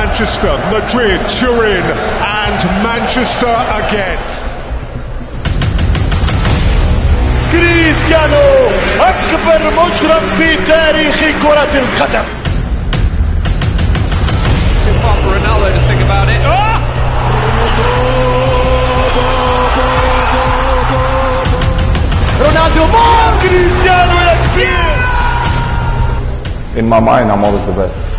Manchester, Madrid, Turin and Manchester again. كريستيانو أكبر مجرم في تاريخ كرة القدم. Too far for Ronaldo to think about it. Ronaldo more! Cristiano yes! In my mind, I'm always the best.